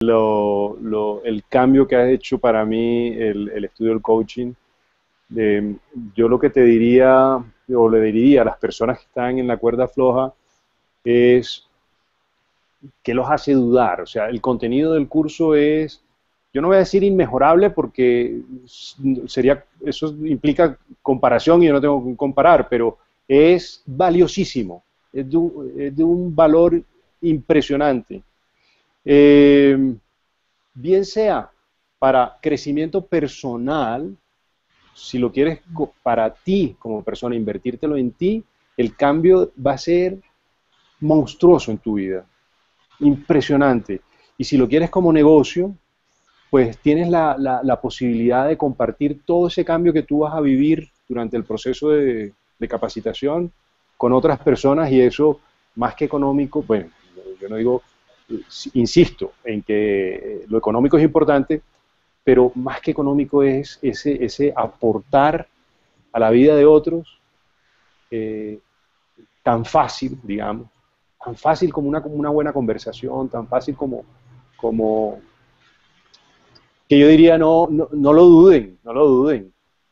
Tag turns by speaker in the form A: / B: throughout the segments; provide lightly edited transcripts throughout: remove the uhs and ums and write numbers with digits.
A: el cambio que ha hecho para mí el estudio del coaching. Yo lo que te diría, o le diría a las personas que están en la cuerda floja, es que los hace dudar. O sea, el contenido del curso es, yo no voy a decir inmejorable porque eso implica comparación y yo no tengo que comparar, pero es valiosísimo, es de un valor impresionante. Eh, Bien sea para crecimiento personal, si lo quieres para ti como persona, invertírtelo en ti, el cambio va a ser monstruoso en tu vida, impresionante. Y si lo quieres como negocio, pues tienes la posibilidad de compartir todo ese cambio que tú vas a vivir durante el proceso de capacitación con otras personas y eso, más que económico, bueno, yo no digo, insisto en que lo económico es importante, pero más que económico es ese aportar a la vida de otros eh, tan fácil, digamos, tan fácil como una buena conversación, tan fácil como que yo diría no lo duden, no lo duden.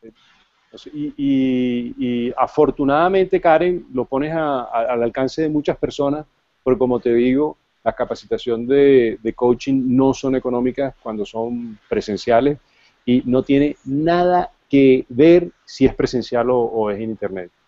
A: Y afortunadamente, Karen, lo pones al alcance de muchas personas, porque como te digo, la capacitación de coaching no son económicas cuando son presenciales y no tiene nada que ver si es presencial o es en internet.